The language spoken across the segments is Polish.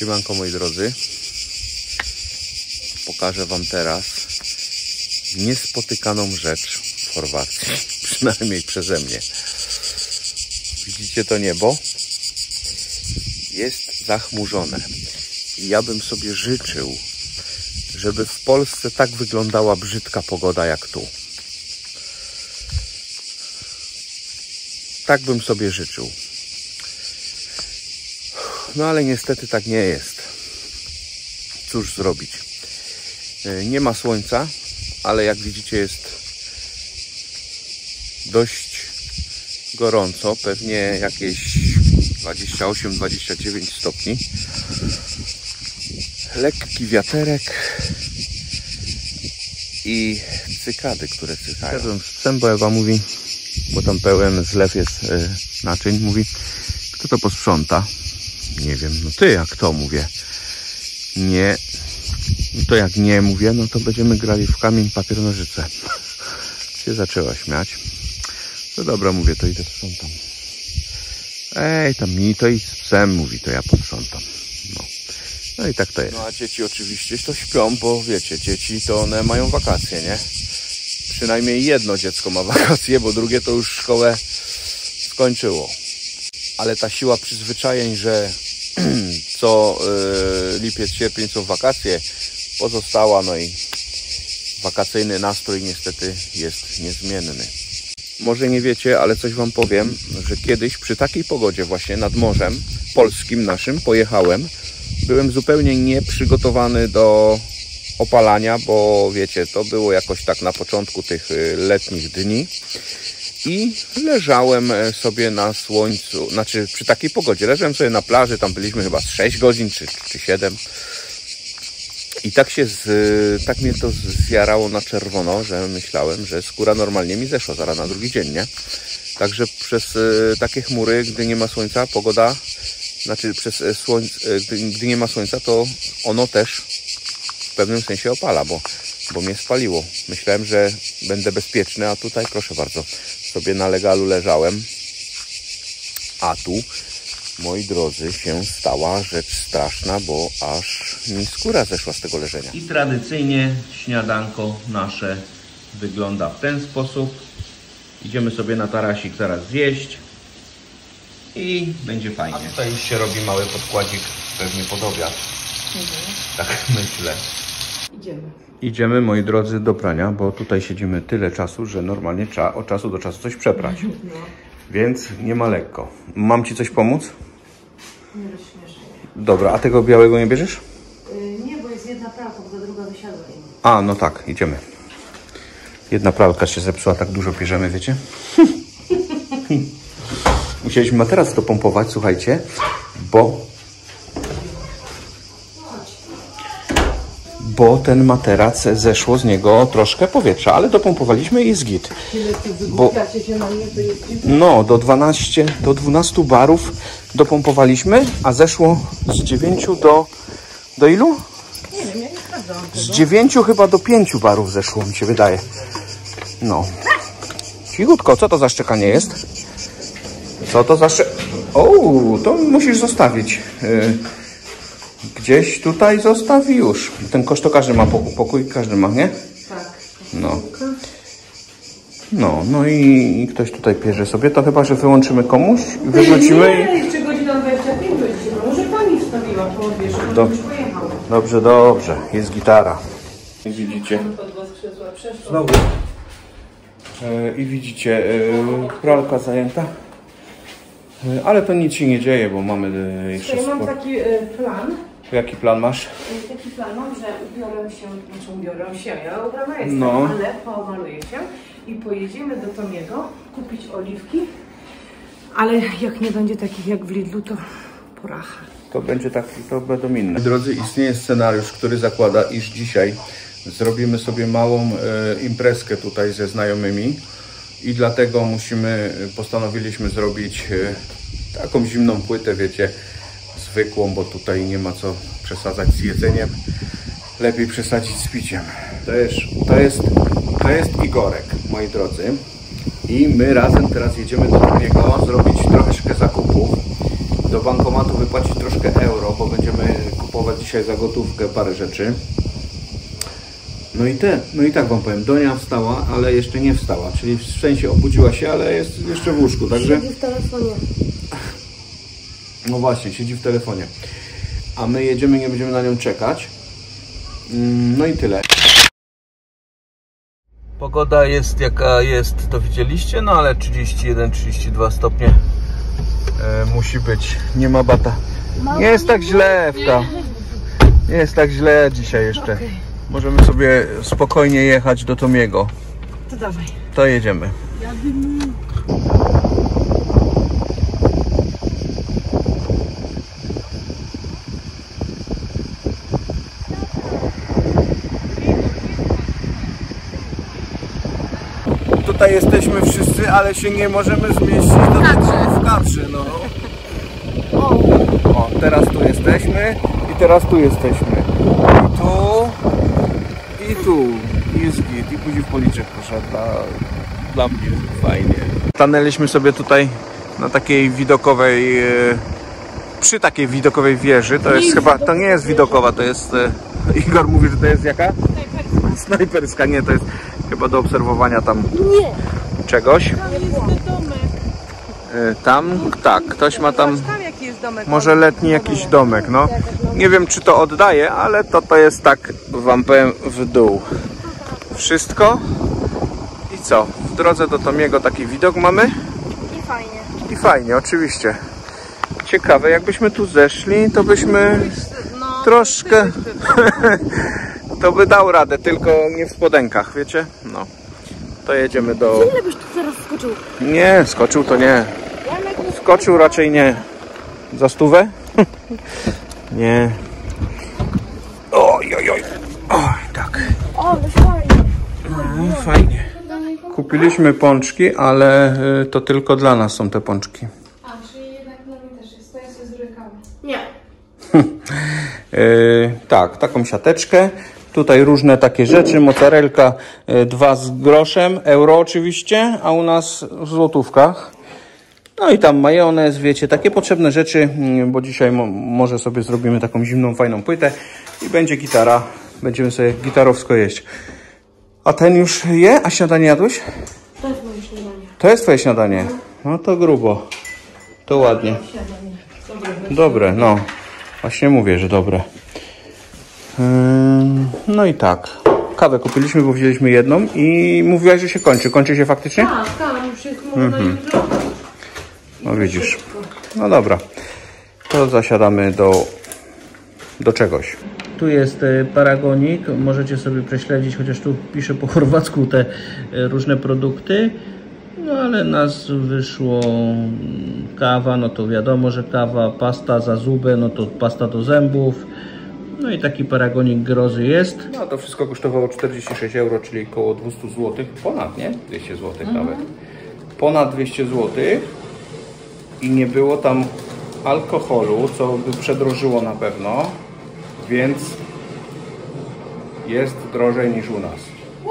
Siemanko moi drodzy, pokażę wam teraz niespotykaną rzecz w Chorwacji, przynajmniej przeze mnie. Widzicie to niebo? Jest zachmurzone. I ja bym sobie życzył, żeby w Polsce tak wyglądała brzydka pogoda jak tu. Tak bym sobie życzył. No ale niestety tak nie jest. Cóż zrobić? Nie ma słońca, ale jak widzicie jest dość gorąco. Pewnie jakieś 28-29 stopni. Lekki wiaterek i cykady, które cykają. Szedłem z psem, bo Ewa mówi, bo tam pełen zlew jest naczyń, mówi, kto to posprząta? Nie wiem, no ty jak to mówię? Nie. No to jak nie mówię, no to będziemy grali w kamień, papier, nożyce. Się zaczęła śmiać. No dobra, mówię, to idę sprzątam. Ej, tam mi to i z psem mówi, to ja posprzątam. No i tak to jest. No a dzieci oczywiście to śpią, bo wiecie, dzieci to one mają wakacje, nie? Przynajmniej jedno dziecko ma wakacje, bo drugie to już szkołę skończyło. Ale ta siła przyzwyczajeń, że co lipiec, sierpień są wakacje, pozostała, no i wakacyjny nastrój niestety jest niezmienny. Może nie wiecie, ale coś wam powiem, że kiedyś przy takiej pogodzie właśnie nad morzem polskim naszym pojechałem. Byłem zupełnie nieprzygotowany do opalania, bo wiecie, to było jakoś tak na początku tych letnich dni. I leżałem sobie na słońcu, znaczy przy takiej pogodzie, leżałem sobie na plaży, tam byliśmy chyba 6 godzin czy 7. I tak mnie to zjarało na czerwono, że myślałem, że skóra normalnie mi zeszła zaraz na drugi dzień, nie? Także przez takie chmury, gdy nie ma słońca, pogoda, znaczy przez słońce, gdy nie ma słońca, to ono też w pewnym sensie opala, bo mnie spaliło. Myślałem, że będę bezpieczny, a tutaj proszę bardzo, sobie na legalu leżałem, a tu, moi drodzy, się stała rzecz straszna, bo aż mi skóra zeszła z tego leżenia. I tradycyjnie śniadanko nasze wygląda w ten sposób. Idziemy sobie na tarasik zaraz zjeść i będzie fajnie. A tutaj już się robi mały podkładzik, pewnie pod obiad. Tak myślę. Idziemy, moi drodzy, do prania, bo tutaj siedzimy tyle czasu, że normalnie trzeba od czasu do czasu coś przeprać. Więc nie ma lekko. Mam ci coś pomóc? Nie, śmiesznie. Dobra, a tego białego nie bierzesz? Nie, bo jest jedna pralka, bo druga wysiadła. A, no tak, idziemy. Jedna pralka się zepsuła, tak dużo bierzemy, wiecie? Musieliśmy materac dopompować, słuchajcie, bo ten materac zeszło z niego troszkę powietrza, ale dopompowaliśmy i jest git. No, do 12 barów dopompowaliśmy, a zeszło z 9 do ilu? Nie wiem, ja nie sprawdzałam. Z 9 chyba do 5 barów zeszło, mi się wydaje. No. Cichutko, co to za szczekanie jest? Co to za O, to musisz zostawić. Gdzieś tutaj zostawi już. Ten kosz to każdy ma pokój, każdy ma, nie? Tak. No i ktoś tutaj pierze sobie, to chyba, że wyłączymy komuś i wywrócimy. Nie, jeszcze godzina 25 godzin. Może pani wstawiła po odwierzchu, bo już pojechał. Dobrze, jest gitara. I widzicie. Znowu. I widzicie, pralka zajęta. Ale to nic się nie dzieje, bo mamy jeszcze Ja mam taki plan. Jaki plan masz? Taki plan mam, że ubiorę się, ja ubrana jestem, ale pomaluję się i pojedziemy do Tomiego kupić oliwki, ale jak nie będzie takich jak w Lidlu, to poracha. To będzie taki, to będą inne. Drodzy, istnieje scenariusz, który zakłada, iż dzisiaj zrobimy sobie małą imprezkę tutaj ze znajomymi i dlatego postanowiliśmy zrobić taką zimną płytę, wiecie, zwykłą, bo tutaj nie ma co przesadzać z jedzeniem. Lepiej przesadzić z piciem. To jest Igorek, moi drodzy. I my razem teraz jedziemy do niego zrobić troszeczkę zakupów. do bankomatu wypłacić troszkę euro, bo będziemy kupować dzisiaj za gotówkę parę rzeczy. No i tak wam powiem, Donia wstała, ale jeszcze nie wstała, czyli w sensie obudziła się, ale jest jeszcze w łóżku, także... Siedzi w telefonie. No właśnie, siedzi w telefonie. A my jedziemy, nie będziemy na nią czekać. No i tyle. Pogoda jest jaka jest, to widzieliście, no ale 31-32 stopnie musi być. Nie ma bata. Nie jest tak źle, Ewka. Nie jest tak źle dzisiaj jeszcze. Możemy sobie spokojnie jechać do Tomiego. To dawaj. To jedziemy. Tutaj jesteśmy wszyscy, ale się nie możemy zmieścić w kadrze, no. O, teraz tu jesteśmy i teraz tu jesteśmy. I tu jest git. I później w policzek poszedł dla mnie fajnie. Stanęliśmy sobie tutaj na takiej widokowej, przy takiej widokowej wieży. To jest chyba, to nie jest widokowa, to jest, Igor mówi, że to jest jaka? Snajperska, nie, to jest chyba do obserwowania tam czegoś. Tam, tak, ktoś ma tam może letni jakiś domek, no. Nie wiem, czy to oddaje, ale to jest tak, wam powiem, w dół. Wszystko. I co? W drodze do Tomiego taki widok mamy. I fajnie. I fajnie, oczywiście. Ciekawe, jakbyśmy tu zeszli, to byśmy troszkę... To by dał radę, tylko nie w spodenkach, wiecie? No. To jedziemy do... Ile byś tu teraz skoczył? Nie, skoczył to nie. Skoczył raczej nie. Za 100? Nie. Oj, oj, oj. Oj, tak. O, to fajnie. No, fajnie. Kupiliśmy pączki, ale to tylko dla nas są te pączki. A, czyli jednak dla mnie też jest. To ja sobie zrobię kawę. Nie. Tak, taką siateczkę. Tutaj różne takie rzeczy, mozzarelka 2 z groszem, euro oczywiście, a u nas w złotówkach. No i tam majonez, wiecie, takie potrzebne rzeczy, bo dzisiaj może sobie zrobimy taką zimną, fajną płytę i będzie gitara, będziemy sobie gitarowsko jeść. A ten już je? A śniadanie jadłeś? To jest moje śniadanie. To jest twoje śniadanie? No to grubo, to ładnie. Dobre, no, właśnie mówię, że dobre. No i tak. Kawę kupiliśmy, bo wzięliśmy jedną i mówiłaś, że się kończy. Kończy się faktycznie? Tak, już jest można jutro. No widzisz. No dobra. To zasiadamy do czegoś. Tu jest paragonik. Możecie sobie prześledzić, chociaż tu pisze po chorwacku te różne produkty. No ale nas wyszło kawa, no to wiadomo, że kawa, pasta za zubę, no to pasta do zębów. No i taki paragonik grozy jest. No to wszystko kosztowało 46 euro, czyli około 200 zł. Ponad, nie? 200 zł nawet. Ponad 200 zł. I nie było tam alkoholu, co by przedrożyło na pewno. Więc jest drożej niż u nas.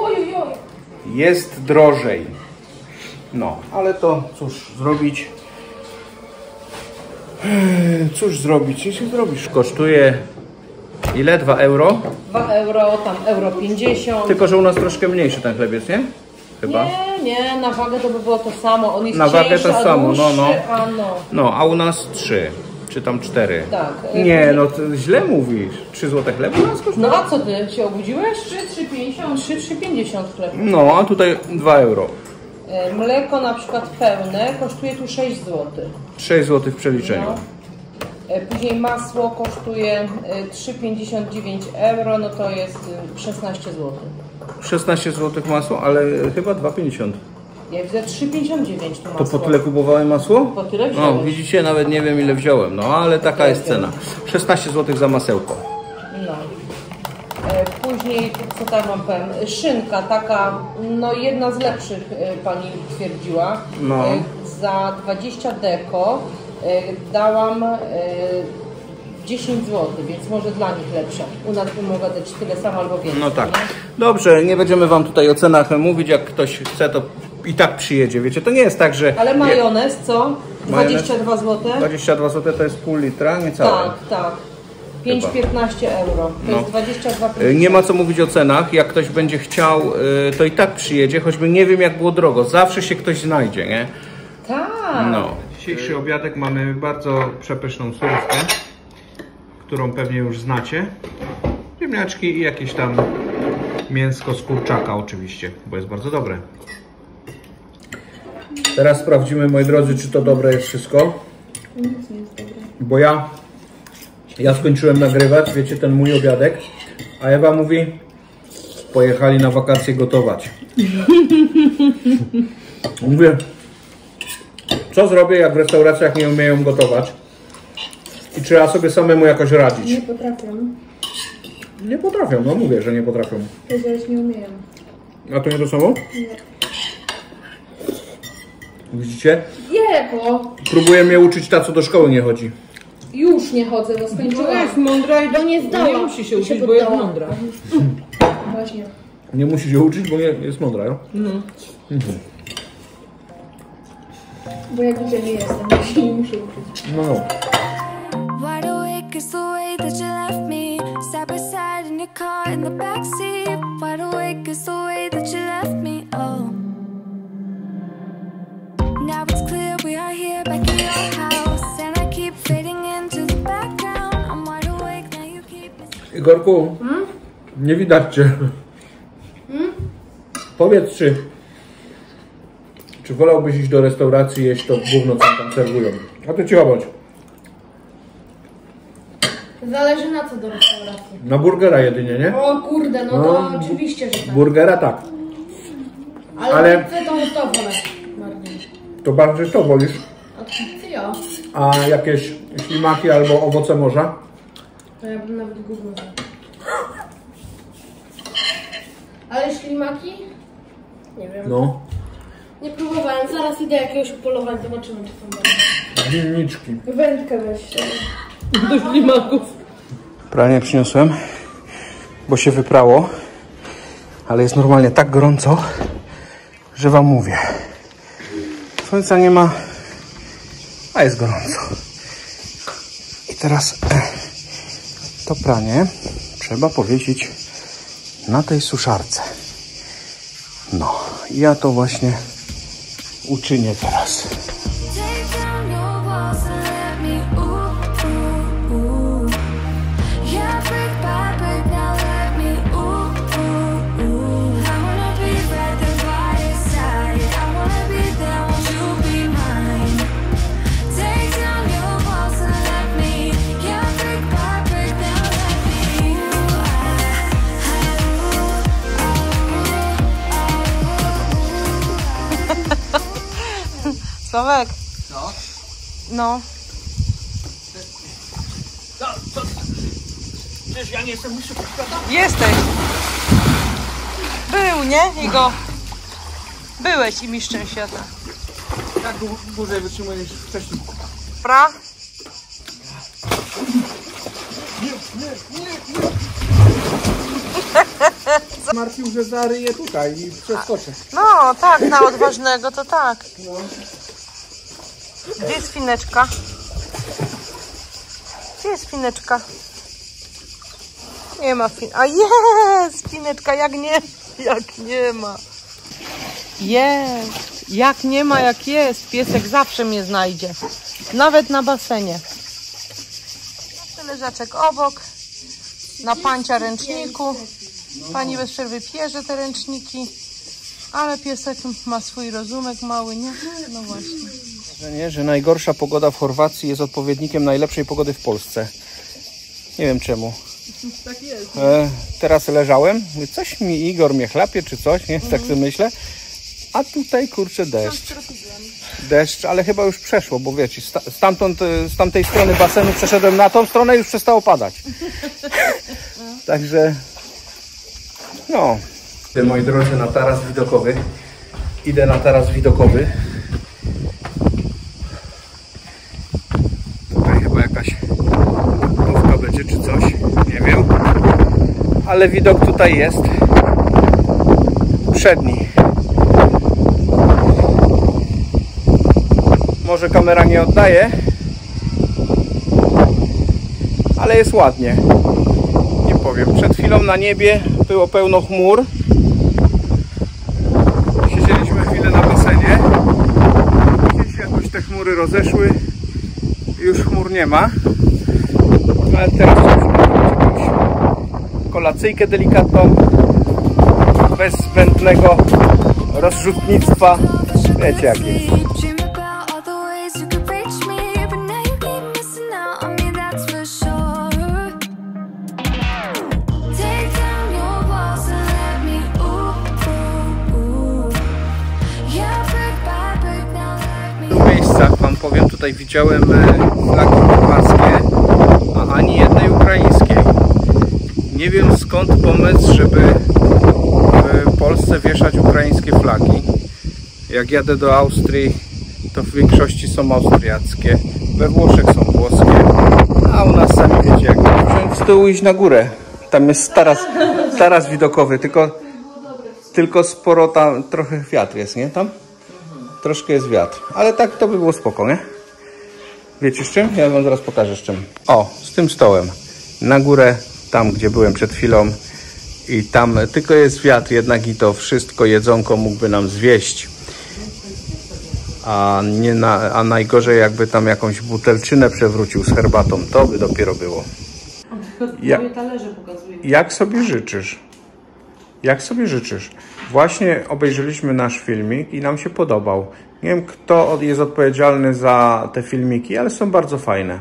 Jest drożej. No, ale to cóż zrobić? Cóż zrobić? Jeśli zrobisz? Kosztuje... Ile? 2 euro? 2 euro, tam euro 50. Tylko, że u nas troszkę mniejszy ten chleb jest, nie? Chyba. Nie, na wagę to by było to samo. On jest na wagę to samo, dłuższy, no, a u nas 3, czy tam 4. Tak. Nie, no to źle mówisz. 3 zł chleb u nas kosztuje? No a co ty się obudziłeś? 3,50, 3,50 chleb. No, a tutaj 2 euro. Mleko na przykład pełne kosztuje tu 6 zł. 6 zł w przeliczeniu. No. Później masło kosztuje 3,59 euro, no to jest 16 zł. 16 zł masło, ale chyba 2,50. Ja widzę 3,59 tu masło. To po tyle kupowałem masło? Po tyle wziąłeś. No, widzicie, nawet nie wiem ile wziąłem, no ale taka jest cena. 16 zł za masełko. No. Później, co tam wam powiem, szynka taka, no jedna z lepszych pani twierdziła. No. Za 20 deko dałam 10 zł, więc może dla nich lepsza. U nas bym mogła dać tyle samo albo więcej. No tak. Nie? Dobrze, nie będziemy wam tutaj o cenach mówić. Jak ktoś chce, to i tak przyjedzie, wiecie, to nie jest tak, że... Ale majonez, co? 22 zł? 22 zł to jest pół litra, niecałe. Tak, tak. 5-15 euro. To jest 22 Nie ma co mówić o cenach. Jak ktoś będzie chciał, to i tak przyjedzie, choćby nie wiem jak było drogo. Zawsze się ktoś znajdzie, nie? Tak. No. Dzisiejszy obiadek mamy bardzo przepyszną surówkę, którą pewnie już znacie. Ziemniaczki i jakieś tam mięsko z kurczaka oczywiście, bo jest bardzo dobre. Teraz sprawdzimy, moi drodzy, czy to dobre jest wszystko. Nic nie jest dobre. Bo ja skończyłem nagrywać, wiecie, ten mój obiadek, a Ewa mówi, pojechali na wakacje gotować. Mówię, co zrobię, jak w restauracjach nie umieją gotować i trzeba sobie samemu jakoś radzić. Nie potrafią. Nie potrafią, no mówię, że nie potrafią. Powiedziałeś, nie umieją. A to nie to samo? Nie. Widzicie? Jego! Próbuje mnie uczyć ta, co do szkoły nie chodzi. Już nie chodzę, bo skończyłam. Jest mądra i Bo nie zdała. nie musi się uczyć, bo jest mądra. Właśnie. Nie musi się uczyć, bo nie jest mądra, jo? Bo ja widzę, nie jestem, jeśli nie muszę uczyć. No, no. Wide awake is the way that you left me. Side by side in your car in the backseat. Wide awake is the way that you left me. Oh. Now it's clear we are here back in your house. And I keep fading into the background. I'm wide awake, now you keep me. Igorku, nie widać cię. Powiedz, czy wolałbyś iść do restauracji jeść to gówno, co tam serwują? A ty cicho bądź. Zależy na co do restauracji. Na burgera jedynie, nie? O kurde, no to oczywiście, że tak. Burgera tak. Ale pizzę to wolę bardziej. To bardziej to wolisz. Od pizzy ja. A jakieś ślimaki albo owoce morza? To ja bym nawet gówno zjadł. Ale ślimaki? Nie wiem. No. Nie próbowałem, zaraz idę jakiegoś upolować, zobaczymy czy są dobre. Winniczki. Wędkę weź. Do ślimaków. Pranie przyniosłem, bo się wyprało. Ale jest normalnie tak gorąco, że wam mówię. Słońca nie ma, a jest gorąco. I teraz to pranie trzeba powiesić na tej suszarce. No, ja to właśnie uczynię teraz. Take down your walls and let me ooh, ooh, ooh. Yeah, brick by brick, now let me ooh, ooh, ooh. I wanna be right there by your side. I wanna be there, won't you be mine? Take down your walls and let me. Yeah, brick by brick, now let me. Sławek. Co? No. Przecież ja nie jestem mistrzem świata. Jesteś. Był, nie? Igo. Byłeś i mistrzem świata. Tak dłużej wytrzymuję niż wcześniej. Pra? Martwił, że zaryję tutaj i przeskoczę. No, tak, na odważnego to tak. Gdzie jest Fineczka? Gdzie jest Fineczka? Nie ma Fin... A jest! Fineczka, jak nie ma. Jest! Jak nie ma, jak jest. Piesek zawsze mnie znajdzie. Nawet na basenie. Leżaczek obok. Na pancia ręczniku. Pani bez przerwy pierze te ręczniki. Ale piesek ma swój rozumek mały, nie? No właśnie. Że najgorsza pogoda w Chorwacji jest odpowiednikiem najlepszej pogody w Polsce. Nie wiem czemu. Tak jest. Teraz leżałem, mówię, coś mi Igor mnie chlapie czy coś, nie? Tak sobie myślę. A tutaj kurczę deszcz. Deszcz, ale chyba już przeszło, bo wiecie, z tamtej strony basenu przeszedłem na tą stronę i już przestało padać. Także no. Idę, moi drodzy, na taras widokowy. Idę na taras widokowy. Tutaj chyba jakaś budówka będzie czy coś, nie wiem. Ale widok tutaj jest przedni. Może kamera nie oddaje, ale jest ładnie. Nie powiem. Przed chwilą na niebie było pełno chmur. Siedzieliśmy chwilę na basenie. Gdzieś jakoś te chmury rozeszły. Już chmur nie ma. Ale teraz jakąś kolacyjkę delikatną. Bez zbędnego rozrzutnictwa. Wiecie jak jest. Dream about all the ways you could reach me, but now you keep missing out on me, that's for sure. Take down your walls and let me ooh. Yeah, brick by brick, now let me. W wielu miejscach wam powiem, tutaj widziałem flagi chorwackie, a ani jednej ukraińskiej. Nie wiem skąd pomysł, żeby w Polsce wieszać ukraińskie flagi. Jak jadę do Austrii, to w większości są austriackie, we Włoszech są włoskie, a u nas sami wiecie jak. Wziąć z tyłu iść na górę. Tam jest taras widokowy, tylko sporo tam, trochę wiatr jest, nie? Tam? Troszkę jest wiatr, ale tak to by było spoko, nie? Wiecie z czym? Ja wam zaraz pokażę z czym. O, z tym stołem. Na górę, tam gdzie byłem przed chwilą i tam tylko jest wiatr, jednak i to wszystko jedzonko mógłby nam zwieść. A najgorzej jakby tam jakąś butelczynę przewrócił z herbatą, to by dopiero było. Jak sobie życzysz? Jak sobie życzysz? Właśnie obejrzeliśmy nasz filmik i nam się podobał. Nie wiem, kto jest odpowiedzialny za te filmiki, ale są bardzo fajne.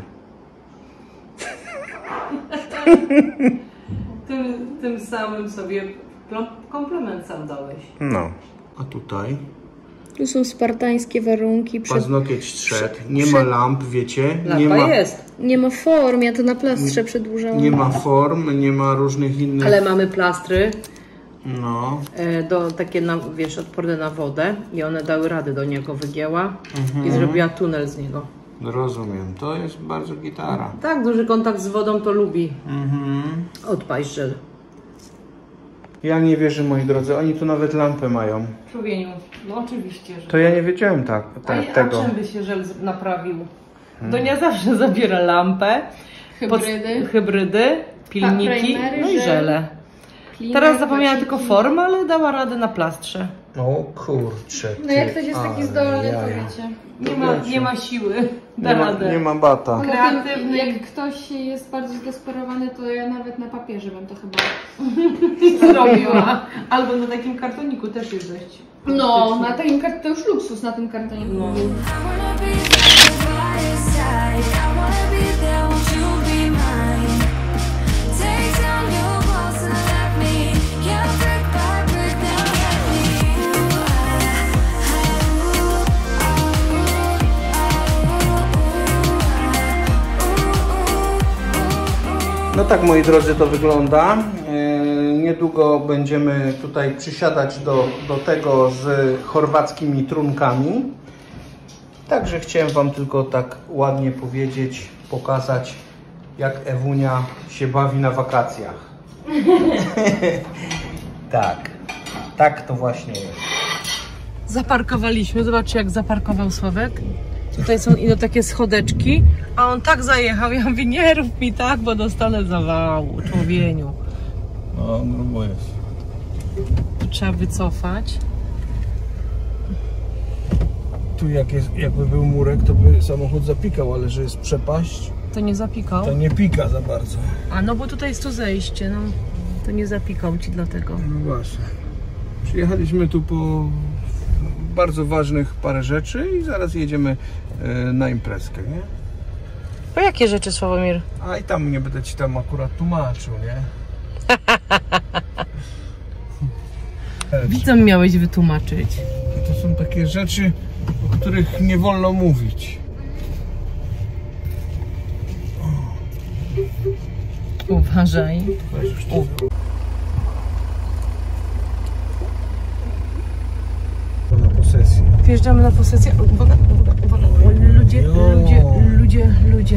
Tym samym sobie komplement sam dałeś. No. A tutaj? Tu są spartańskie warunki. Paznokieć zszedł. Nie ma lamp, wiecie? Nie ma form, ja to na plastrze przedłużałam. Nie ma form, nie ma różnych innych... Ale mamy plastry. No. Takie, wiesz, odporne na wodę i one dały radę, do niego wygięła i zrobiła tunel z niego. Rozumiem, to jest bardzo gitara. Tak, duży kontakt z wodą to lubi odpaść żel. Ja nie wierzę, moi drodzy, oni tu nawet lampę mają. Człowieniu, no oczywiście, że... To ja nie wiedziałem tego. A czym by się żel naprawił? Donia zawsze zabiera lampę, hybrydy, pilniki, no i żele. Teraz zapomniała tylko formę, ale dała radę na plastrze. O kurczę. No jak ktoś jest taki zdolny, to wiecie. Nie ma siły, da radę. Nie ma bata. Kreatywny. Jak ktoś jest bardzo zdesperowany, to ja nawet na papierze bym to chyba zrobiła. Albo na takim kartoniku też jest dość. No, na takim to już luksus na tym kartoniku. I wanna be there by your side. I wanna be there, won't you be mine? Take down your walls and let me. Yeah, brick by brick, now let me. No tak, moi drodzy, to wygląda. Niedługo będziemy tutaj przysiadać do tego z chorwackimi trunkami. Także chciałem wam tylko tak ładnie powiedzieć, pokazać, jak Ewunia się bawi na wakacjach. Tak to właśnie jest. Zaparkowaliśmy, zobaczcie jak zaparkował Sławek. Tutaj są ino takie schodeczki, a on tak zajechał. Ja mówię, nie rób mi tak, bo dostanę zawału, człowieniu. No, grubo jest. Tu trzeba wycofać. Tu jakby był murek, to by samochód zapikał, ale że jest przepaść, To nie zapikał? to nie pika za bardzo. A no bo tutaj jest to zejście, no. To nie zapikał ci dlatego. No właśnie. Przyjechaliśmy tu po bardzo ważnych parę rzeczy i zaraz jedziemy na imprezkę, nie? Po jakie rzeczy, Sławomir? A i tam nie będę ci tam akurat tłumaczył, nie? Widzom miałeś wytłumaczyć. To są takie rzeczy, o których nie wolno mówić. Uważaj. Na posesję. Wjeżdżamy na posesję. Uwaga, uwaga. Ludzie.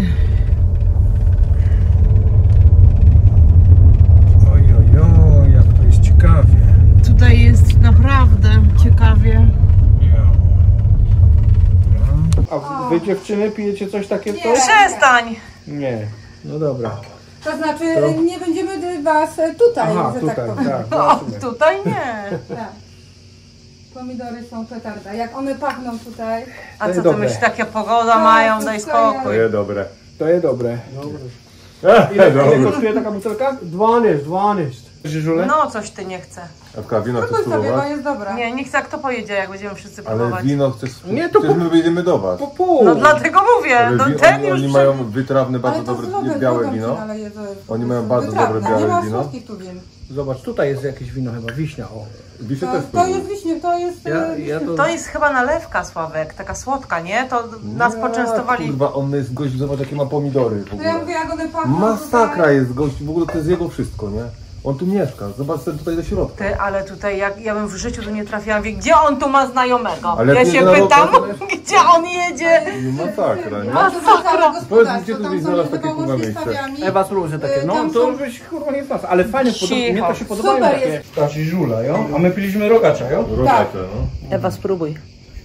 Oj, jak to jest ciekawie. Tutaj jest naprawdę ciekawie. A wy dziewczyny pijecie coś takiego? Przestań! Nie. No dobra. To znaczy nie będziemy was tutaj, Aha, że tutaj, tak powiem. tak. O, tutaj nie. Tak. Pomidory są petarda. Jak one pachną tutaj. A jest co ty dobre. myślisz, takie pogoda mają, daj spokój. To jest dobre. To jest dobre. Ile Ile kosztuje taka butelka? 12. Żyżule? No, coś ty nie chce. Ewka, wino chcesz Spróbuj sobie, bo spróbować? jest dobra. Nie, nie chcę, jak to pojedzie, jak będziemy wszyscy Ale próbować. wino chcesz... Nie, to Przecież my wyjdziemy do was. Po pół. No dlatego mówię, Ale no wi- ten już oni mają wytrawne, bardzo Ale to dobre, zdrowe, białe zdrowe wino. się naleje, to jest Oni po mają prostu bardzo dobre wytrawne. białe Nie wino. ma słodkich tu win. Zobacz, tutaj jest jakieś wino chyba, wiśnia. O. Wiszę też To jest wiśnie, to jest... Ja To jest chyba nalewka, Sławek, taka słodka, nie? To nas poczęstowali. Kurwa, on jest gość, zobacz jakie ma pomidory w To ja ogóle. mówię, jak one pachną Masakra jest gość, w ogóle to jest jego wszystko, nie? On tu mieszka, zobacz ten tutaj do środka. Ty, ale tutaj ja bym w życiu tu nie trafiłam, wie, gdzie on tu ma znajomego? Ale Ja ty się na pytam, lokację- gdzie on jedzie? Masakra, nie? Masakra! Powiedz mi, gdzie tu byś znalazł takie kurwa miejsce? Ewa spróbuj takie. No Tam to są- byś kurwa nie znalazł. Ale fajnie, Cicho. mnie to się podobają Super takie. jest. Ta żula, jo? A my piliśmy rogacza, jo? Rogacze, no. Ewa, spróbuj.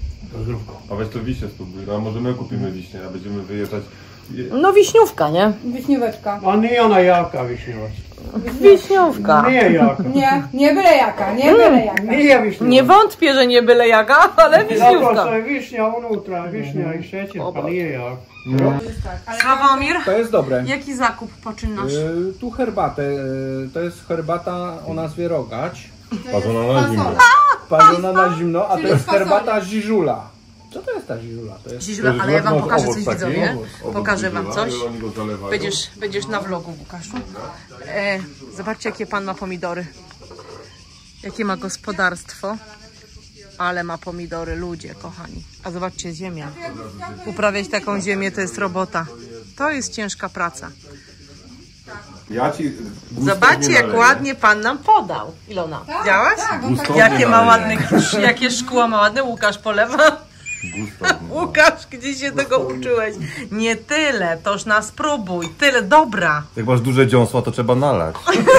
A weź to wiśnie spróbuj, no a może my kupimy wiśnie, a będziemy wyjeżdżać. No wiśniówka, nie? Wiśnióweczka. A nie ona jaka wiśniowa. Wiśniówka. Nie jaka. Nie byle jaka, nie byle jaka. Nie ja wiśniowa. Nie wątpię, że nie byle jaka, ale wiśniówka. Zapraszam, wiśnia unutra, wiśnia i szecierka, nie jak. Sławomir, To jest dobre. jaki zakup poczynasz? Tu herbatę, to jest herbata o nazwie rogacz. Parzona na zimno. Parzona na zimno, a to Czyli jest fasole. herbata ziżula. Co to jest ta żiżula? To jest... Dziś, ale ja wam pokażę owoc coś, taki, widzowie. owoc Pokażę wam widziała, coś. i oni go zalewają. Będziesz na vlogu, Łukaszu. Zobaczcie, jakie pan ma pomidory. Jakie ma gospodarstwo. Ale ma pomidory, ludzie, kochani. A zobaczcie, ziemia. Uprawiać taką ziemię to jest robota. To jest ciężka praca. Ja ci Zobaczcie, jak ładnie pan nam podał. Ilona, widziałaś? Tak, on tak Jakie ma ładne, jakie szkło ma ładne. Łukasz polewa. Łukasz, gdzie się tego uczyłeś? Nie tyle, toż nas spróbuj. Tyle, dobra. Jak masz duże dziąsła, to trzeba nalać.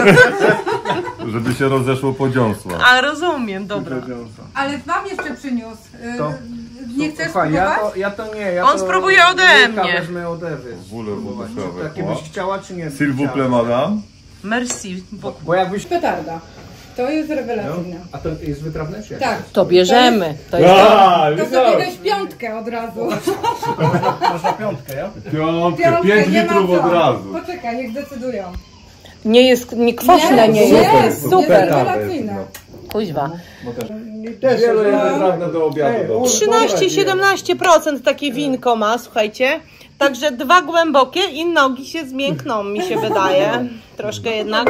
Żeby się rozeszło po dziąsła. A rozumiem, dobra. Ale wam jeszcze przyniósł. To? Nie chcesz Słuchaj, spróbować? ja to nie. Ja On to spróbuje ode łyka mnie. Wezmę ode Ewy. Wóle wodoszowe. Takie byś chciała, czy nie? S'il vous plaît, madame. Merci. Bo jakbyś... Petarda. To jest rewelacyjne. A to jest wytrawne, czy jak? Tak. To bierzemy. To jest To sobie weź piątkę od razu. Można piątkę, ja? Piątkę, 5 nie ma litrów co. od razu. Poczekaj, niech decydują. Nie jest, nie kwaśne nie jest. jest Super. rewelacyjne. Kuźwa. Wielu jest wytrawne do obiadu. Dobra. 13-17% takie winko ma, słuchajcie. Także 2 głębokie i nogi się zmiękną, mi się wydaje. Troszkę jednak.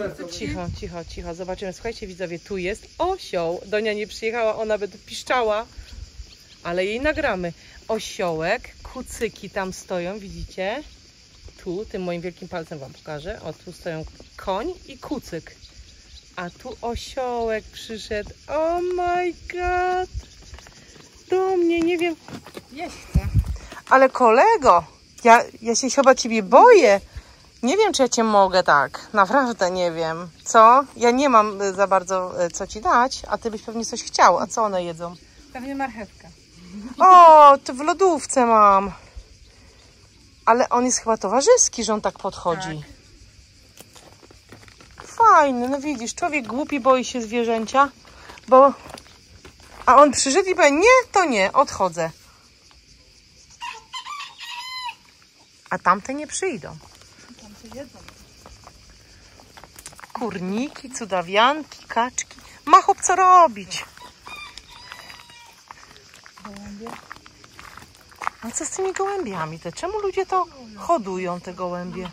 Cicho. Zobaczymy. Słuchajcie, widzowie, tu jest osioł. Donia nie przyjechała, ona nawet piszczała. Ale jej nagramy. Osiołek, kucyki tam stoją, widzicie? Tu, tym moim wielkim palcem wam pokażę. O, tu stoją koń i kucyk. A tu osiołek przyszedł. Oh my god! Do mnie, nie wiem. Jeść chcę. Ale kolego, ja się chyba ciebie boję. Nie wiem, czy ja cię mogę tak. Naprawdę nie wiem. Co? Ja nie mam za bardzo co ci dać, a ty byś pewnie coś chciał. A co one jedzą? Pewnie marchewkę. O, to w lodówce mam. Ale on jest chyba towarzyski, że on tak podchodzi. Fajny, no widzisz, człowiek głupi boi się zwierzęcia, bo... A on przyszedł i powie, nie, to nie, odchodzę. A tamte nie przyjdą. Kurniki, cudawianki, kaczki. Ma chłop co robić. A co z tymi gołębiami? Czemu ludzie to hodują, te gołębie?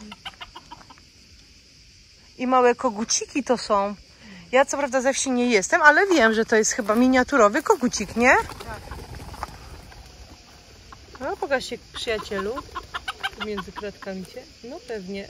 I małe koguciki to są. Ja co prawda ze wsi nie jestem, ale wiem, że to jest chyba miniaturowy kogucik, nie? No, pokaż się, przyjacielu. Tu między kratkami cię. No pewnie.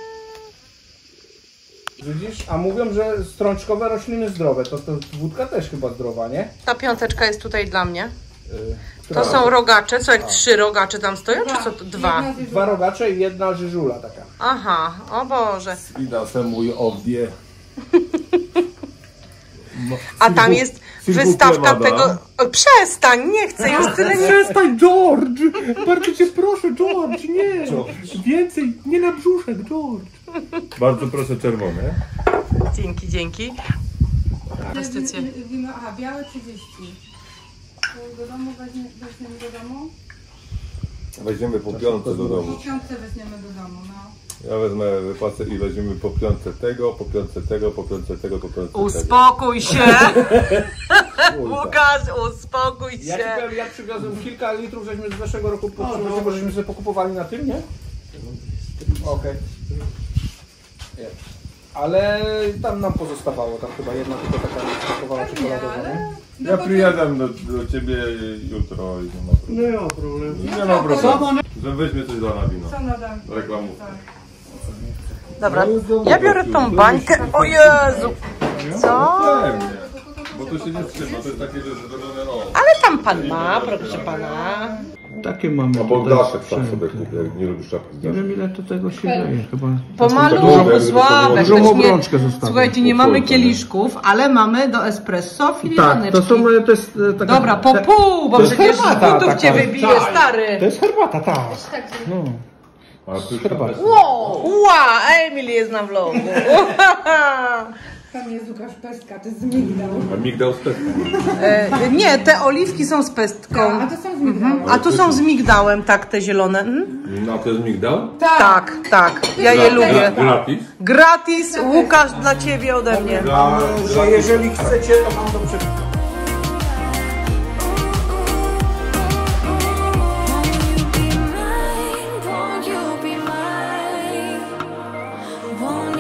Widzisz? A mówią, że strączkowe rośliny zdrowe. To wódka też chyba zdrowa, nie? Ta piąteczka jest tutaj dla mnie. To są rogacze. Co, jak 3 rogacze tam stoją, czy co? 2? 2 rogacze i 1 żyżula taka. Aha, o Boże. Ida se mój obie. A tam jest wystawka tego... O, przestań, nie chcę, już tyle nie... Przestań, George! Bardzo cię proszę, George, nie! Więcej, nie na brzuszek, George! Bardzo proszę, czerwone. Dzięki, dzięki. Inwestycje. Wino, aha, białe 30. To do domu weźmiemy do domu? Weźmiemy po piątce do domu. Po piątce weźmiemy do domu, no. Ja wezmę wypłacę i weźmiemy po piątce tego, po piątce tego, po piątce tego, po piątce tego. Uspokój się! Łukasz, uspokój się! Ja ci powiem, ja przywiozłem kilka litrów, żeśmy z zeszłego roku bo żeśmy sobie pokupowali na tym, nie? Okej. Ale tam nam pozostawało, tam chyba jedna tylko taka smakowała czekoladowa, nie? Ja przyjadę do ciebie jutro i nie ma problemu. Nie ma problemu. Że weźmie coś na wino. Co nadam? Reklamów. Dobra, ja biorę tą bańkę. O Jezu! Co? Pewnie. Bo to się nie trzyma, to jest takie, że zrobione Ale tam pan ma, proszę pana. Takie mamy Albo tutaj daszek sam sprzęty. sobie kupię, jak nie lubisz czapki z Nie daszek. wiem ile to tego się daje, chyba... Pomalutku, Sławek. Dużą też nie- obrączkę zostawiam. Słuchajcie, nie mamy kieliszków, ale mamy do espresso Tak, filiżaneczki. to są to jest taka... Dobra, po pół, bo to jest przecież z herbata butów taka. cię wybije, Tak. stary. To jest herbata, tak. No. A ty Herbata. Ła, Emil jest na vlogu. Tam jest Łukasz Pestka, to jest z migdał. A migdał z peską. Nie, te oliwki są z pestką. A to są z migdałem. A tu są z migdałem, tak, te zielone. No to jest migdał? Tak, tak, ja je lubię. Gratis? Gratis, Łukasz, dla ciebie ode mnie. Że jeżeli chcecie, to mam do przeczytania. Won't you be mine? Won't